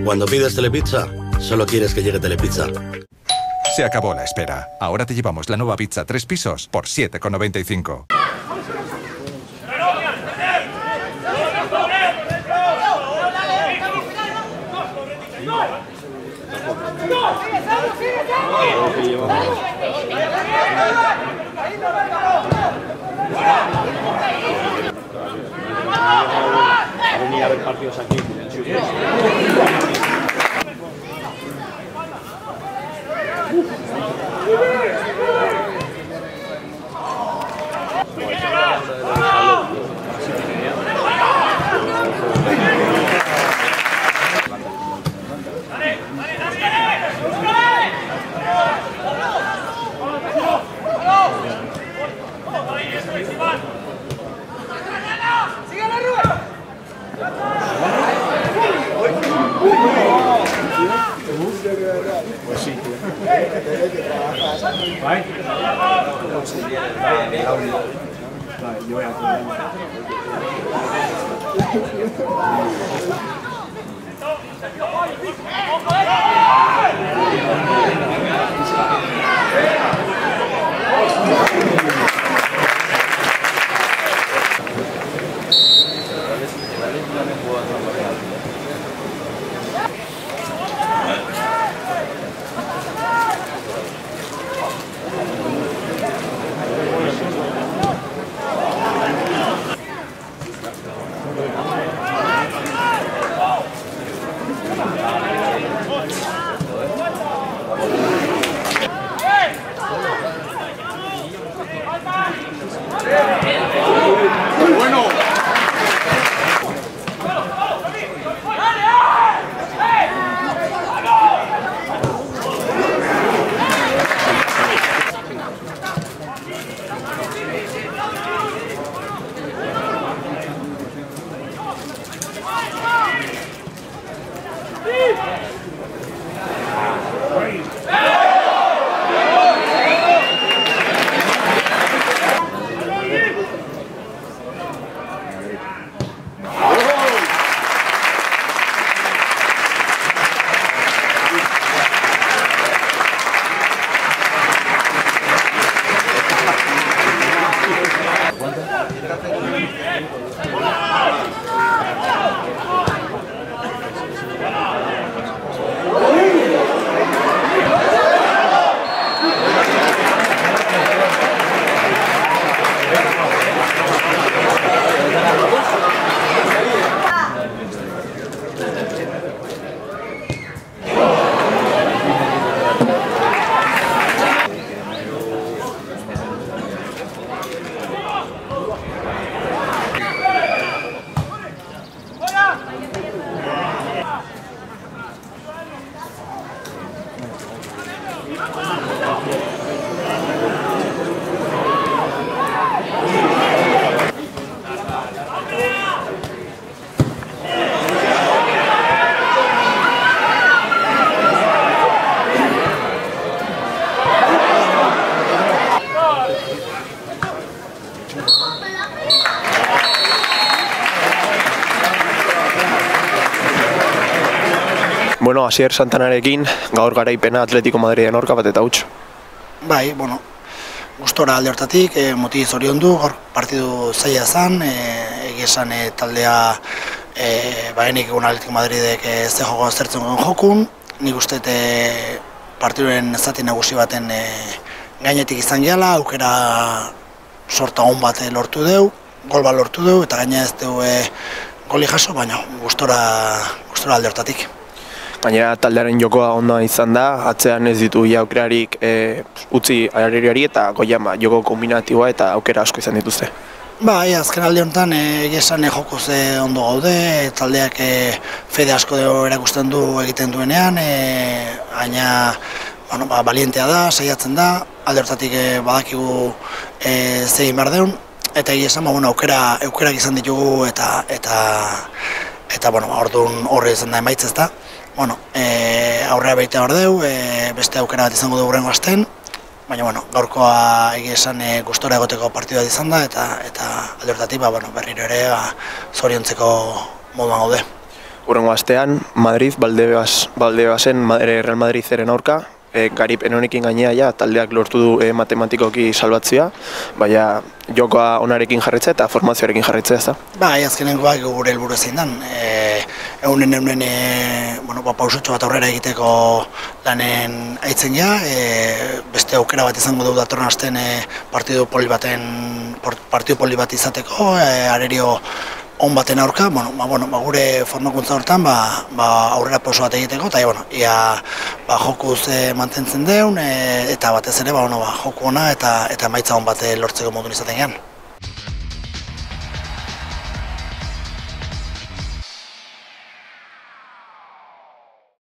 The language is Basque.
Cuando pides Telepizza, solo quieres que llegue Telepizza. Se acabó la espera. Ahora te llevamos la nueva pizza 3 pisos por 7,95. A venir a ver partidos aquí. Pues sí, tío. ¿Vale? Yo voy a Bueno, Asier Santanarekin, gaur garaipena Atletico Madriden aurka bat eta huts. Bai, bueno, gustora alde hortatik, motiz oriondu, gaur partidu zaila zen, egia esan taldea bahenik egun Atletico Madridek ze joko zertzen duen jokun, nik uste partiduen zati nagusi baten gainetik izan gehala, aukera sorta hon bat lortu deu, gol bat lortu deu, eta gaina ez deu goli jaso, baina gustora alde hortatik. Gainera taldearen jokoa onda izan da, atzean ez ditu aukerarik utzi Areriari eta Goiama joko kombinatiboa eta aukera asko izan dituzte. Bai, azken alde honetan egesan jokoz ondo gaude, taldeak fede asko erakusten du egiten duenean, baina balientea da, saiatzen da, alde hortatik badakigu zein behar deun, eta egesan aukerak izan ditugu eta orduan horre izan da emaitz ez da. Aurrea behitea hor deu, beste aukera bat izango du hurrengo astean, baina gaurkoa egia esan gustora egoteko partidua izan da eta alde hortatik berriro ere zoriontzeko moduan gaude. Hurrengo astean, Madrid, Valdebasen Real Madrideren aurka, garipen honekin gainea ja taldeak lortu du matematikoki salbatzea, baina jokoa onarekin jarritzea eta formazioarekin jarritzea, ez da? Bai, azkenengoak gure helburu zein dan. Eunen pausotxo bat aurrera egiteko lanen aitzen ja, beste aukera bat izango du datorren astean partidu poli bat izateko, arerio on baten aurka, gure formakuntza hortan aurrera pauso bat egiteko, eta ia jokuz mantentzen deun, eta batez ere joku ona eta emaitza on bat lortzeko modun izaten gean.